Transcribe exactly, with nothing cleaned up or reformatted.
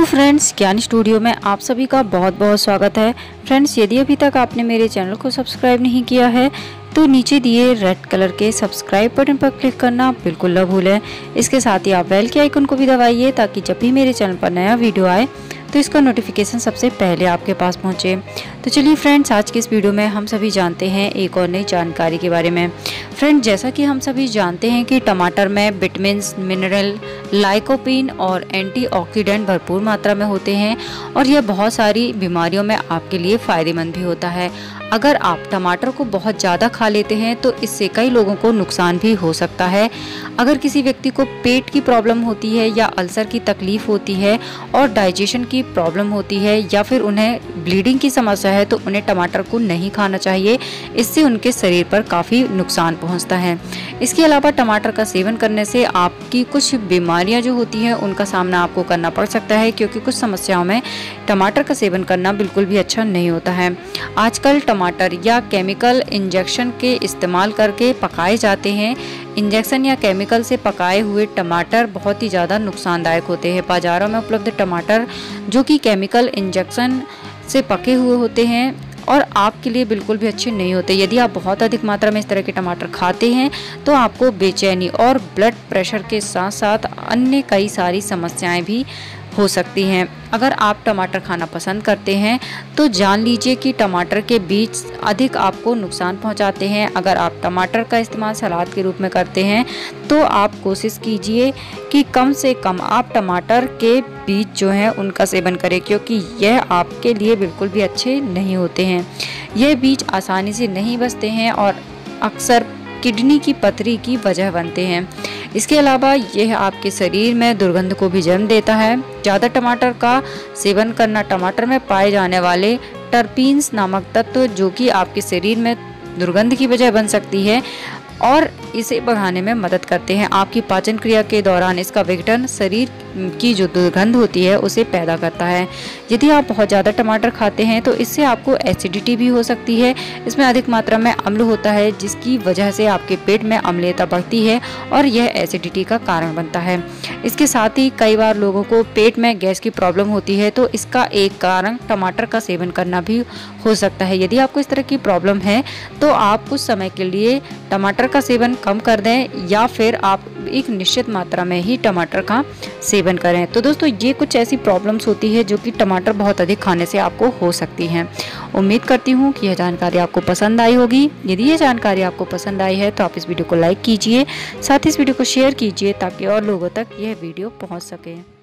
Friends, ज्ञान studio में आप सभी का बहुत बहुत स्वागत है। फ्रेंड्स, यदि अभी तक आपने मेरे चैनल को सब्सक्राइब नहीं किया है तो नीचे दिए रेड कलर के सब्सक्राइब बटन पर क्लिक करना बिल्कुल न भूलें। इसके साथ ही आप बेल के आइकन को भी दबाइए ताकि जब भी मेरे चैनल पर नया वीडियो आए तो इसका नोटिफिकेशन सबसे पहले आपके पास पहुंचे। तो चलिए फ्रेंड्स, आज के इस वीडियो में हम सभी जानते हैं एक और नई जानकारी के बारे में। फ्रेंड्स, जैसा कि हम सभी जानते हैं कि टमाटर में विटामिन्स, मिनरल, लाइकोपीन और एंटीऑक्सीडेंट भरपूर मात्रा में होते हैं और यह बहुत सारी बीमारियों में आपके लिए फ़ायदेमंद भी होता है। अगर आप टमाटर को बहुत ज़्यादा खा लेते हैं तो इससे कई लोगों को नुकसान भी हो सकता है। अगर किसी व्यक्ति को पेट की प्रॉब्लम होती है या अल्सर की तकलीफ़ होती है और डाइजेशन की प्रॉब्लम होती है या फिर उन्हें ब्लीडिंग की समस्या है तो उन्हें टमाटर को नहीं खाना चाहिए। इससे उनके शरीर पर काफ़ी नुकसान पहुंचता है। इसके अलावा टमाटर का सेवन करने से आपकी कुछ बीमारियां जो होती हैं उनका सामना आपको करना पड़ सकता है, क्योंकि कुछ समस्याओं में टमाटर का सेवन करना बिल्कुल भी अच्छा नहीं होता है। आजकल टमाटर या केमिकल इंजेक्शन के इस्तेमाल करके पकाए जाते हैं। इंजेक्शन या केमिकल से पकाए हुए टमाटर बहुत ही ज़्यादा नुकसानदायक होते हैं। बाज़ारों में उपलब्ध टमाटर जो कि केमिकल इंजेक्शन से पके हुए होते हैं और आपके लिए बिल्कुल भी अच्छे नहीं होते। यदि आप बहुत अधिक मात्रा में इस तरह के टमाटर खाते हैं तो आपको बेचैनी और ब्लड प्रेशर के साथ साथ अन्य कई सारी समस्याएं भी हो सकती हैं। अगर आप टमाटर खाना पसंद करते हैं तो जान लीजिए कि टमाटर के बीज अधिक आपको नुकसान पहुंचाते हैं। अगर आप टमाटर का इस्तेमाल सलाद के रूप में करते हैं तो आप कोशिश कीजिए कि कम से कम आप टमाटर के बीज जो हैं उनका सेवन करें, क्योंकि यह आपके लिए बिल्कुल भी अच्छे नहीं होते हैं। यह बीज आसानी से नहीं बचते हैं और अक्सर किडनी की पथरी की वजह बनते हैं। इसके अलावा यह आपके शरीर में दुर्गंध को भी जन्म देता है। ज़्यादा टमाटर का सेवन करना टमाटर में पाए जाने वाले टर्पीन्स नामक तत्व जो कि आपके शरीर में दुर्गंध की वजह बन सकती है और इसे बढ़ाने में मदद करते हैं। आपकी पाचन क्रिया के दौरान इसका विघटन शरीर की जो दुर्गंध होती है उसे पैदा करता है। यदि आप बहुत ज़्यादा टमाटर खाते हैं तो इससे आपको एसिडिटी भी हो सकती है। इसमें अधिक मात्रा में अम्ल होता है जिसकी वजह से आपके पेट में अम्लता बढ़ती है और यह एसिडिटी का कारण बनता है। इसके साथ ही कई बार लोगों को पेट में गैस की प्रॉब्लम होती है तो इसका एक कारण टमाटर का सेवन करना भी हो सकता है। यदि आपको इस तरह की प्रॉब्लम है तो आप कुछ समय के लिए टमाटर का सेवन कम कर दें या फिर आप एक निश्चित मात्रा में ही टमाटर का सेवन करें। तो दोस्तों, ये कुछ ऐसी प्रॉब्लम्स होती है जो कि टमाटर बहुत अधिक खाने से आपको हो सकती हैं। उम्मीद करती हूँ कि यह जानकारी आपको पसंद आई होगी। यदि ये जानकारी आपको पसंद आई है तो आप इस वीडियो को लाइक कीजिए, साथ ही इस वीडियो को शेयर कीजिए ताकि और लोगों तक यह वीडियो पहुँच सके।